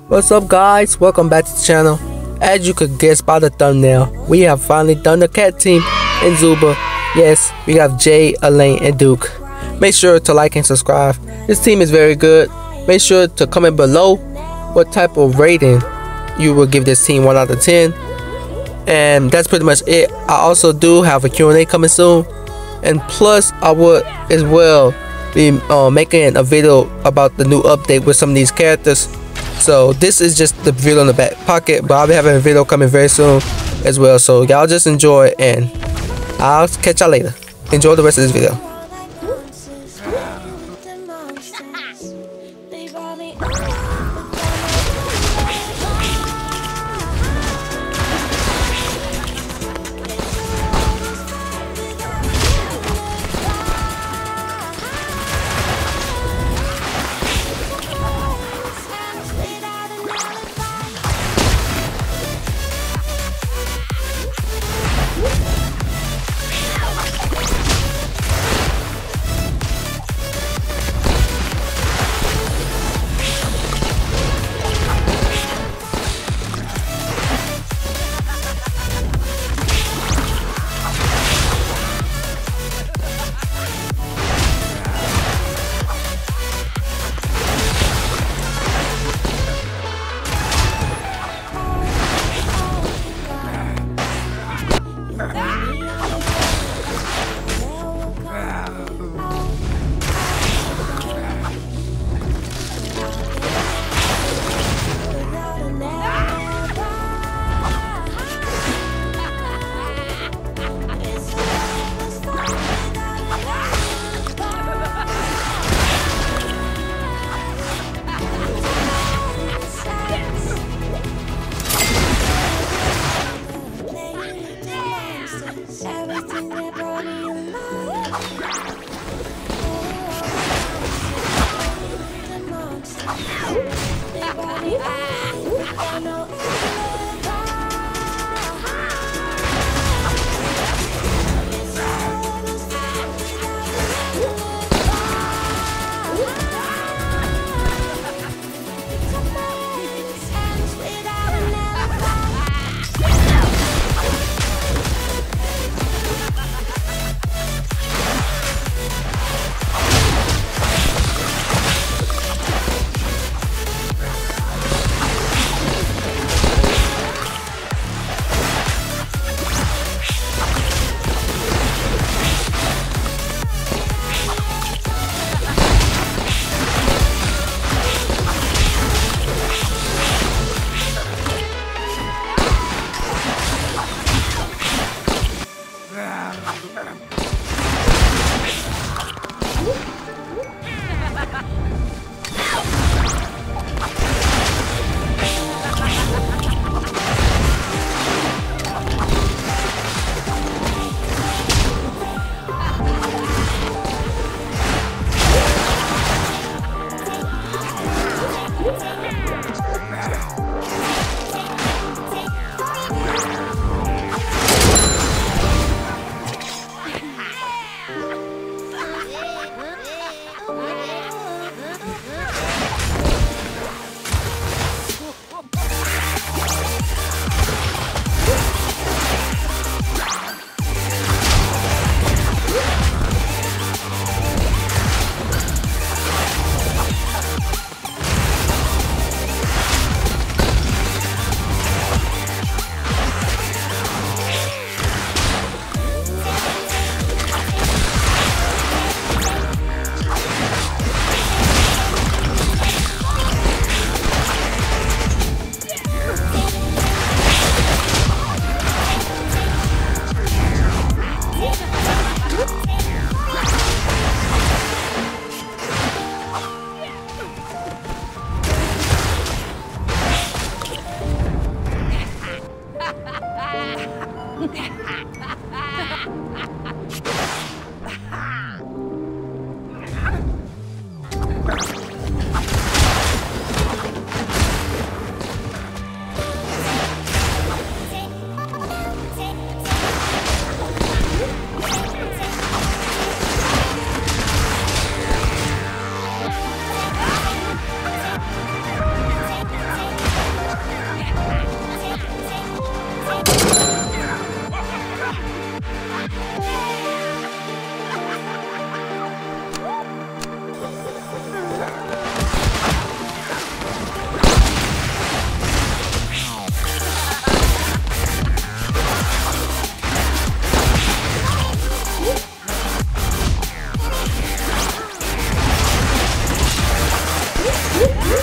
What's up guys, welcome back to the channel. As you could guess by the thumbnail, we have finally done the cat team in Zuba. Yes, we have Jay, Elaine, and Duke. Make sure to like and subscribe. This team is very good. Make sure to comment below what type of rating you will give this team 1 out of 10. And that's pretty much it. I also do have a Q&A coming soon. And plus, I would as well be making a video about the new update with some of these characters. So this is just the video in the back pocket, but I'll be having a video coming very soon as well. So y'all just enjoy, and I'll catch y'all later. Enjoy the rest of this video.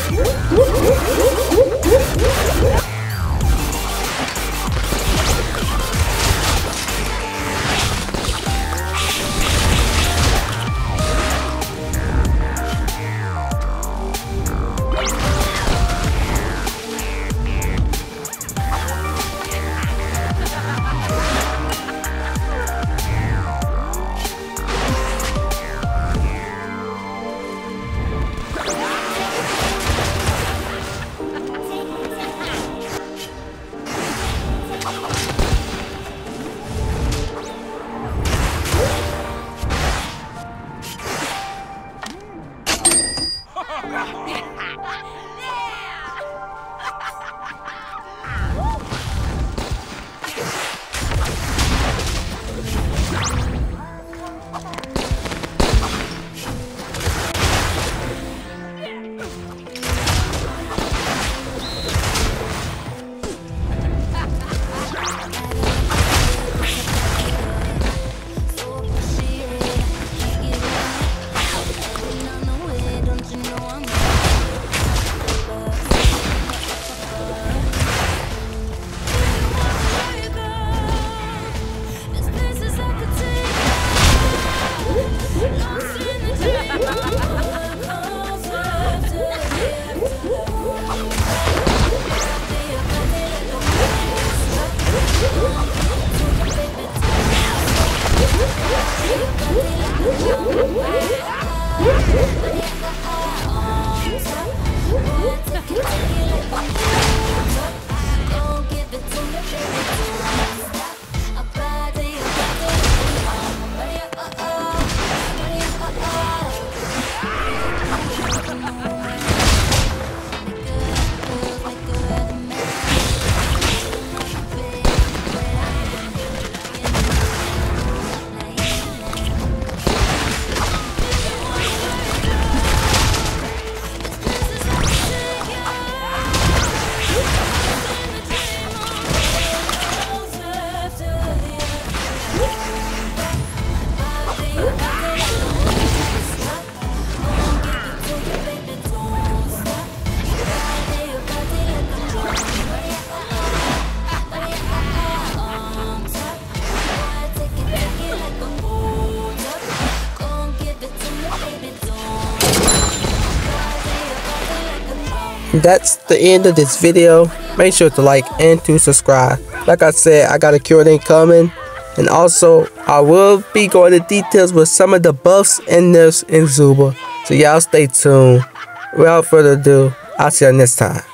That's the end of this video. Make sure to like and to subscribe. Like I said, I got a Q&A coming, and also I will be going into details with some of the buffs and nerfs in Zuba, so y'all stay tuned. Without further ado, I'll see you next time.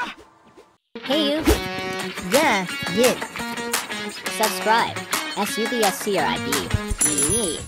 Hey you. Yeah, subscribe. SUBSCRIB.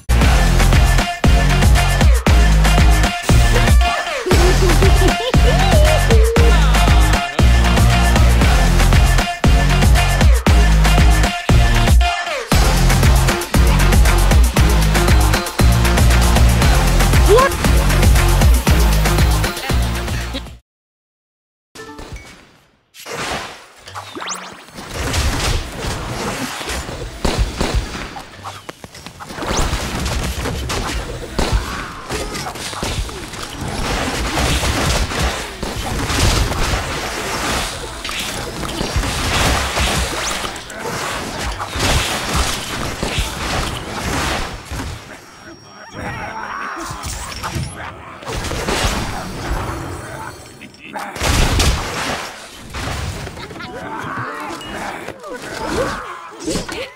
Yeah.